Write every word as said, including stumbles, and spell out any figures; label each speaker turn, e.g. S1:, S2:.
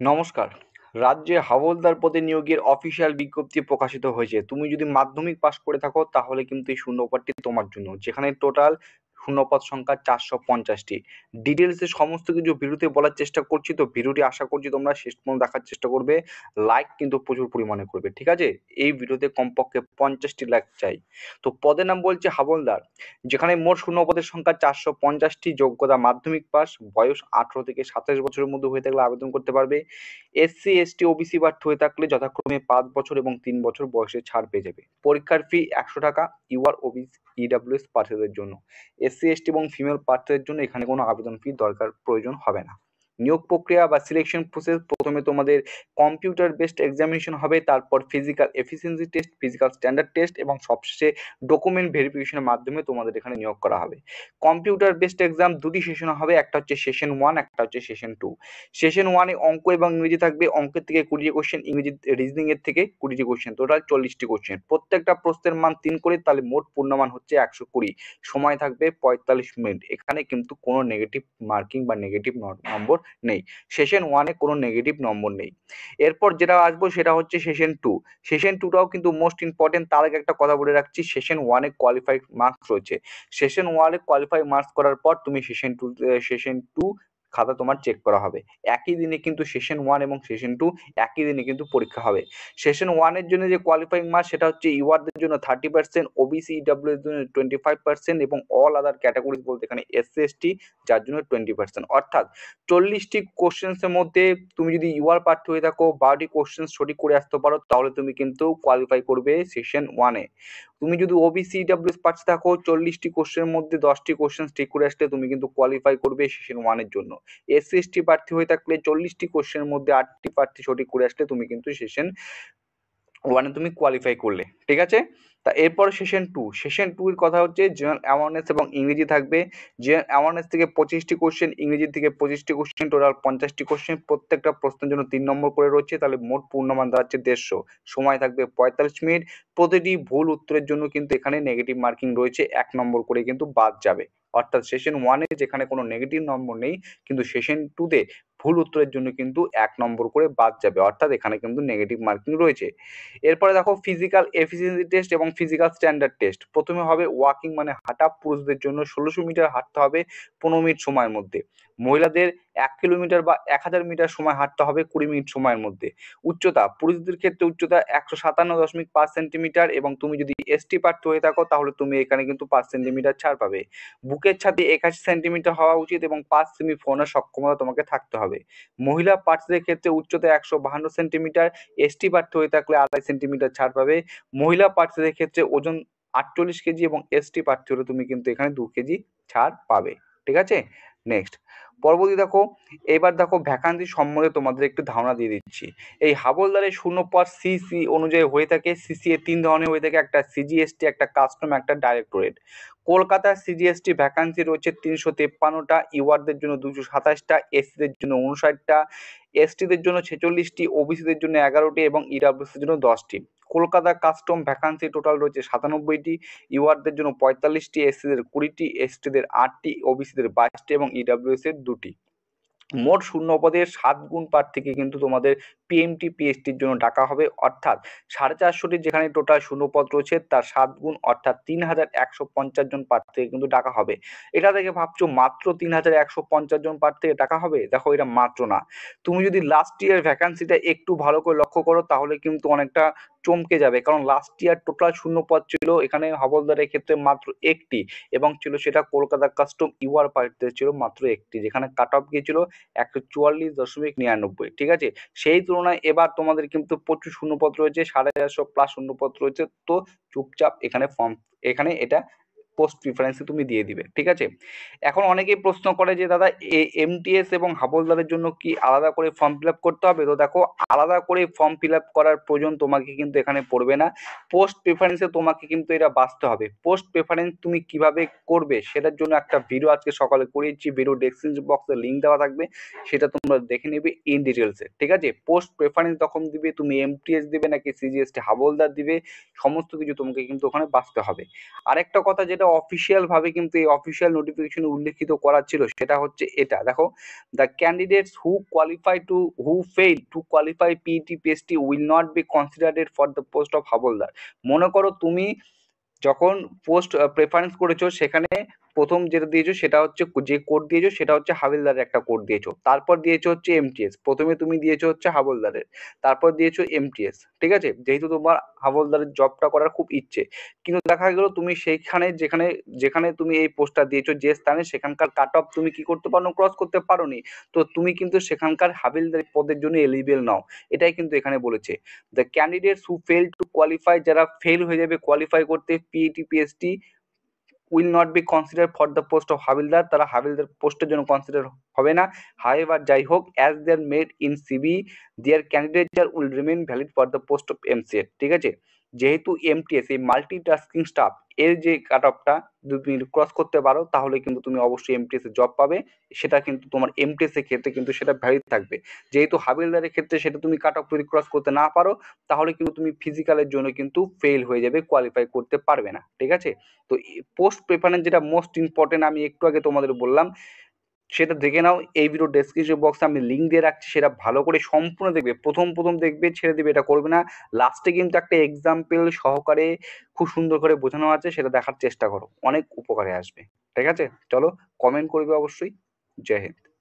S1: নমস্কার। রাজ্যে হাওলদার পদে নিয়োগের অফিসিয়াল বিজ্ঞপ্তি প্রকাশিত হয়েছে। তুমি যদি মাধ্যমিক পাস করে থাকো তাহলে কিন্তু এই শূন্যপদটি তোমার জন্য, যেখানে টোটাল শূন্যপদ সংখ্যা চারশো পঞ্চাশটি। ডিটেলসে সমস্ত কিছু ভিডিওতে বলার চেষ্টা করছি, তো ভিডিওটি আশা করছি তোমরা শেষ পর্যন্ত দেখার চেষ্টা করবে। লাইক কিন্তু প্রচুর পরিমাণে করবে, ঠিক আছে? এই ভিডিওতে কমপক্ষে পঞ্চাশটি লাইক চাই। তো পদের নাম বলছে হাবলদার, যেখানে মোট শূন্যপদের সংখ্যা চারশো পঞ্চাশটি। যোগ্যতা মাধ্যমিক পাস, বয়স আঠারো থেকে সাতাশ বছরের মধ্যে হয়ে থাকলে আবেদন করতে পারবে। এসসি এসটি ওবিসি প্রার্থী হয়ে থাকলে যথাক্রমে পাঁচ বছর এবং তিন বছর বয়সে ছাড় পেয়ে যাবে। পরীক্ষার ফি একশো টাকা ইউআর ওবিসি ইডাব্লিউএস প্রার্থীদের জন্য। এসসি এসটি এবং ফিমেল প্রার্থীদের জন্য এখানে কোনো আবেদন ফি দরকার প্রয়োজন হবে না। নিয়োগ প্রক্রিয়া বা সিলেকশন প্রসেস, প্রথমে তোমাদের কম্পিউটার বেসড এক্সামিনেশন হবে, তারপর physical efficiency test, physical standard test এবং সবশেষে ডকুমেন্ট ভেরিফিকেশনের মাধ্যমে তোমাদের এখানে নিয়োগ করা হবে। কম্পিউটার বেসড এক্সাম দুটি সেশন হবে, একটা হচ্ছে সেশন ওয়ান, একটা হচ্ছে সেশন টু। সেশন ওয়ানে অঙ্ক এবং ইংরেজি থাকবে। অঙ্কের থেকে কুড়িটি কোশ্চেন, ইংরেজি রিজনিং এর থেকে কুড়িটি কোশ্চেন, টোটাল চল্লিশটি কোশ্চেন। প্রত্যেকটা প্রশ্নের মান তিন করে, তাহলে মোট পূর্ণমান হচ্ছে একশো কুড়ি। সময় থাকবে পঁয়তাল্লিশ মিনিট। এখানে কিন্তু কোনো নেগেটিভ মার্কিং বা নেগেটিভ নম্বর নেই। সেশন ওয়ানে কোনো নেগেটিভ নম্বর নেই। এরপর যেটা আসবো সেটা হচ্ছে সেশন টু। সেশন টুটাও কিন্তু মোস্ট ইম্পর্টেন্ট। তার আগে একটা কথা বলে রাখছি, সেশন ওয়ানে কোয়ালিফাইড মার্কস রয়েছে। সেশন ওয়ানে কোয়ালিফাই মার্কস করার পর তুমি সেশন টু সেশন টু খাতা তোমার চেক করা হবে। একই দিনে কিন্তু সেশন ওয়ান এবং সেশন টু একই দিনে কিন্তু পরীক্ষা হবে। সেশন ওয়ানের জন্য যে কোয়ালিফাইং মার্কস সেটা হচ্ছে ইউআরদের জন্য থার্টি পার্সেন্ট, ওবিসি ইডাব্লিউ এর জন্য টোয়েন্টি ফাইভ পার্সেন্ট এবং অল আদার ক্যাটাগরিজ বলতে এখানে এসসি এসটি যার জন্য টোয়েন্টি পার্সেন্ট। অর্থাৎ চল্লিশটি কোশ্চেন্সের মধ্যে তুমি যদি ইউআর প্রার্থী হয়ে থাকো, বারোটি কোশ্চেন সঠিক করে আসতে পারো, তাহলে তুমি কিন্তু কোয়ালিফাই করবে সেশন ওয়ানে। তুমি যদি ওবিসি ইডাব্লিউএস প্রার্থী থাকো, চল্লিশটি কোশ্চেনের মধ্যে দশটি কোশ্চেন ঠিক করে আসলে তুমি কিন্তু কোয়ালিফাই করবে সেশন ওয়ানের জন্য। এসসি এসটি প্রার্থী হয়ে থাকলে চল্লিশটি কোশ্চেনের মধ্যে আটটি প্রার্থী সঠিক করে আসলে তুমি কিন্তু সেশন ওয়ানে তুমি কোয়ালিফাই করলে, ঠিক আছে? তা এরপর সেশন টু। সেশন টু এর কথা হচ্ছে জেনারেল অ্যাওয়ারনেস এবং ইংরেজি থাকবে। জেনারেল অ্যাওয়ারনেস থেকে পঁচিশটি কোশ্চেন, ইংরেজি থেকে পঁচিশটি কোশ্চেন, টোটাল পঞ্চাশটি কোশ্চেন। প্রত্যেকটা প্রশ্নের জন্য তিন নম্বর করে রয়েছে, তাহলে মোট পূর্ণমান দাঁড়াচ্ছে দেড়শো। সময় থাকবে পঁয়তাল্লিশ মিনিট। প্রতিটি ভুল উত্তরের জন্য কিন্তু এখানে নেগেটিভ মার্কিং রয়েছে, এক নম্বর করে কিন্তু বাদ যাবে। অর্থাৎ সেশন ওয়ানে যেখানে কোনো নেগেটিভ নম্বর নেই, কিন্তু সেশন টুতে ভুল উত্তরের জন্য কিন্তু এক নম্বর করে বাদ যাবে, অর্থাৎ এখানে কিন্তু নেগেটিভ মার্কিং রয়েছে। এরপরে দেখো ফিজিক্যাল এফিসিয়েন্সি টেস্ট এবং ফিজিক্যাল স্ট্যান্ডার্ড টেস্ট। প্রথমে হবে ওয়াকিং মানে হাঁটা, পুরুষদের জন্য ষোলোশো মিটার হাঁটতে হবে পনেরো মিনিট সময়ের মধ্যে। মহিলাদের এক কিলোমিটার বা এক হাজার মিটার সময় হাঁটতে হবে কুড়ি মিনিট সময়ের মধ্যে। উচ্চতা, পুরুষদের ক্ষেত্রে উচ্চতা একশো সাতান্ন দশমিক পাঁচ সেন্টিমিটার এবং তুমি যদি এসটি প্রার্থী হয়ে থাকো তাহলে তুমি এখানে কিন্তু পাঁচ সেন্টিমিটার ছাড় পাবে। বুকের ছাতি একাশি সেন্টিমিটার হওয়া উচিত এবং পাঁচ সেমি ফোনের সক্ষমতা তোমাকে থাকতে হবে। মহিলা প্রার্থীদের ক্ষেত্রে উচ্চতা একশো বাহান্ন সেন্টিমিটার, এসটি প্রার্থী হয়ে থাকলে আড়াই সেন্টিমিটার ছাড় পাবে। মহিলা প্রার্থীদের ক্ষেত্রে ওজন আটচল্লিশ কেজি এবং এসটি প্রার্থী হলে তুমি কিন্তু এখানে দু কেজি ছাড় পাবে, ঠিক আছে? নেক্সট পরবর্তী দেখো, এবার দেখো ভ্যাকান্সি সম্বন্ধে তোমাদের একটু ধারণা দিয়ে দিচ্ছি। এই হাবলদারের শূন্যপদ সিসি অনুযায়ী হয়ে থাকে। সিসি এ তিন ধরনের হয়ে থাকে, একটা সিজিএসটি, একটা কাস্টম, একটা ডাইরেক্টরেট। কলকাতার সিজিএসটি ভ্যাকান্সি রয়েছে তিনশো তেপ্পান্নটা, ইউআরদের জন্য দুশো সাতাশটা, এসসিদের জন্য উনষাটটা, এসটিদের জন্য ছেচল্লিশটি, ওবিসিদের জন্য এগারোটি এবং ইডাব্লিউএসের জন্য দশটি। কলকাতা কাস্টম ভ্যাকান্সি টোটাল রয়েছে সাতানব্বইটি, ইউআরদের জন্য পঁয়তাল্লিশটি, এসসিদের কুড়িটি, এসটিদের আটটি, ওবিসিদের বাইশটি এবং ইডাব্লিউএস এর দুটি। মোট শূন্য পদের সাত গুণ প্রার্থীকে কিন্তু তোমাদের পিএমটি পিএসটির জন্য ডাকা হবে, অর্থাৎ সাড়ে চারশোটি যেখানে টোটাল শূন্য পদ রয়েছে তার সাত গুণ অর্থাৎ তিন হাজার একশো পঞ্চাশ জন প্রার্থীকে কিন্তু ডাকা হবে। এটা থেকে ভাবছো মাত্র তিন হাজার একশো পঞ্চাশ জন প্রার্থীকে ডাকা হবে, দেখো এটা মাত্র না। তুমি যদি লাস্ট ইয়ার ভ্যাকান্সিটা একটু ভালো করে লক্ষ্য করো তাহলে কিন্তু অনেকটা চমকে যাবে, কারণ লাস্ট ইয়ার টোটাল শূন্য পদ ছিল এখানে হাবলদারের ক্ষেত্রে মাত্র একটি এবং ছিল সেটা কলকাতা কাস্টম ইউআর প্রার্থীদের ছিল মাত্র একটি, যেখানে কাট অফ গিয়েছিল একশো চুয়াল্লিশ দশমিক নিরানব্বই, ঠিক আছে? সেই তুলনায় এবার তোমাদের কিন্তু প্রচুর শূন্যপদ রয়েছে, সাড়ে চারশো প্লাস শূন্যপদ রয়েছে। তো চুপচাপ এখানে ফর্ম এখানে এটা পোস্ট প্রিফারেন্সে তুমি দিয়ে দিবে, ঠিক আছে? এখন অনেকেই প্রশ্ন করে যে দাদা এমটিএস এবং হাবলদারের জন্য কি আলাদা করে ফর্ম ফিল আপ করতে হবে? তো দেখো, আলাদা করে ফর্ম ফিল আপ করার প্রয়োজন তোমাকে কিন্তু এখানে পড়বে না। পোস্ট প্রেফারেন্সে তোমাকে কিন্তু এটা বাঁচতে হবে। পোস্ট প্রেফারেন্স তুমি কিভাবে করবে সেটার জন্য একটা ভিডিও আজকে সকালে করিয়েছি, ভিডিও ডেসক্রিপশন বক্সে লিঙ্ক দেওয়া থাকবে, সেটা তোমরা দেখে নেবে ইন ডিটেলসে, ঠিক আছে? পোস্ট প্রেফারেন্স তখন দিবে, তুমি এমটিএস দিবে নাকি সিজিএসটি হাবলদার দিবে, সমস্ত কিছু তোমাকে কিন্তু ওখানে বাঁচতে হবে। আরেকটা কথা যেটা অফিসিয়াল ভাবে কিন্তু এই অফিসিয়াল নোটিফিকেশন উল্লেখিত করা ছিল সেটা হচ্ছে এটা দেখো, the candidates who qualify to who fail to qualify PET PST will not be considered for the post of havildar. মনে করো তুমি যখন পোস্ট প্রেফারেন্স করেছো সেখানে প্রথম যেটা দিয়েছো সেটা হচ্ছে যে কোড দিয়েছো সেটা হচ্ছে হাবিলদারের একটা কোড দিয়েছো, তারপর দিয়েছো হচ্ছে এমটিএস, প্রথমে তুমি দিয়েছো হচ্ছে হাবলদারের, তারপর দিয়েছো এমটিএস, ঠিক আছে, যেহেতু তোমার হাবলদারের জবটা করার খুব ইচ্ছে, কিন্তু দেখা গেল তুমি সেইখানে যেখানে যেখানে তুমি এই পোস্টটা দিয়েছো যে স্থানে সেখানকার কাট অফ তুমি কি করতে পারো, ক্রস করতে পারোনি, তো তুমি কিন্তু সেখানকার হাবিলদার পদের জন্য এলিজিবল নাও, এটাই কিন্তু এখানে বলেছে। The candidates who fail to qualify, যারা ফেল হয়ে যাবে কোয়ালিফাই করতে PET PST will not be consider for the post of havildar, তারা হাবিলদার পোস্টের জন্য কনসিডার হবে না। হাউএভার যাই হোক, as their made in CB their candidature will remain valid for the post of MCA, ঠিক আছে, যেহেতু এমটিএস এই মাল্টিটাস্কিং স্টাফ এর যে কাট অফটা তুমি ক্রস করতে পারো তাহলে কিন্তু তুমি অবশ্যই এমটিএস এ জব পাবে, সেটা কিন্তু তোমার এমটিএস এর ক্ষেত্রে কিন্তু সেটা ভ্যালিড থাকবে। যেহেতু হাবিলদারের ক্ষেত্রে সেটা তুমি কাট অফ যদি ক্রস করতে না পারো তাহলে কিন্তু তুমি ফিজিক্যালের জন্য কিন্তু ফেল হয়ে যাবে, কোয়ালিফাই করতে পারবে না, ঠিক আছে। তো পোস্ট প্রেফারেন্স যেটা মোস্ট ইম্পর্টেন্ট আমি একটু আগে তোমাদের বললাম সেটা দেখে নাও, এই ভিডিও ডেসক্রিপশন বক্সে আমি লিঙ্ক দিয়ে রাখছি, সেটা ভালো করে সম্পূর্ণ দেখবে, প্রথম প্রথম দেখবে ছেড়ে দিবে এটা করবে না, লাস্টে কিন্তু একটা এক্সাম্পল সহকারে খুব সুন্দর করে বোঝানো আছে, সেটা দেখার চেষ্টা করো, অনেক উপকারে আসবে, ঠিক আছে। চলো কমেন্ট করবে অবশ্যই। জয় হিন্দ।